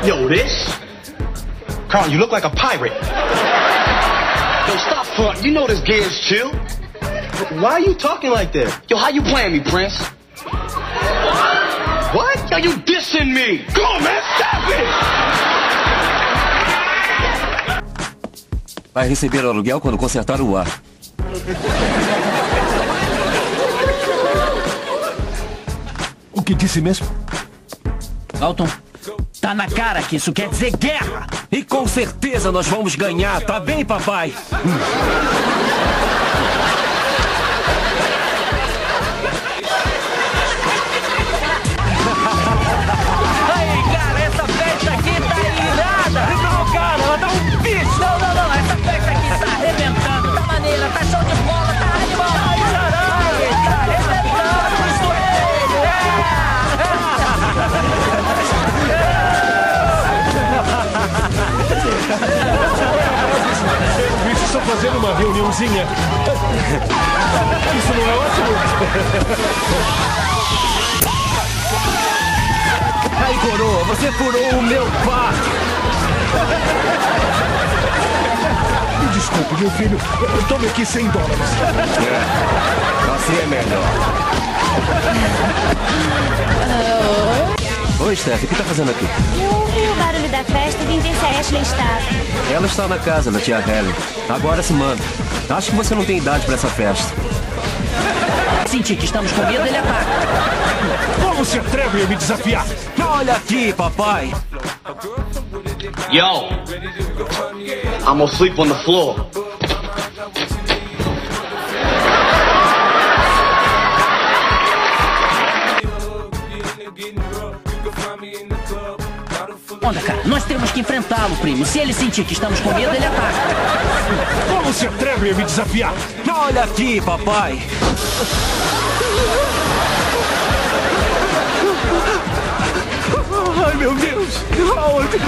Yo, this? Carl, you look like a pirate. Yo, stop front. You know this gear's chill. Why are you talking like that? Yo, how you playing me, Prince? What? Yo, you dissing me. Come on, man, stop it! Vai receber o aluguel quando consertar o ar. O que disse mesmo? Dalton, tá na cara que isso quer dizer guerra! E com certeza nós vamos ganhar, tá bem, papai? Aí, cara, essa festa aqui tá irada! Não, cara, ela tá um bicho! Não, essa festa aqui tá arrebentando, tá maneira, tá show de bola, tá animal! Ai, caralho, tá arrebentando o joelho! Pelo visto, só fazendo uma reuniãozinha. Isso não é ótimo? Aí, coroa, você furou o meu quarto. Me desculpe, meu filho. Tome aqui $100. Assim é melhor. Oi, Steph, o que tá fazendo aqui? Eu ouvi o barulho da festa e vim ver se a Ashley estava. Ela está na casa da tia Helen. Agora se manda. Acho que você não tem idade pra essa festa. Senti que estamos com medo, ele ataca. Como se atreve a me desafiar? Olha aqui, papai. Yo, I'm gonna sleep on the floor. Onda, cara, nós temos que enfrentá-lo, primo. Se ele sentir que estamos com medo, ele ataca. Como se atreve a me desafiar? Olha aqui, papai. Ai, meu Deus! Aonde?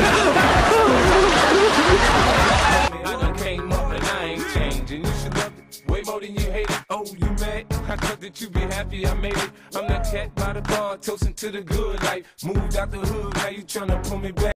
Way more than you hate it. Oh, you mad? I thought that you be happy I made it. I'm that cat by the bar, toasting to the good life. Moved out the hood, now you tryna pull me back.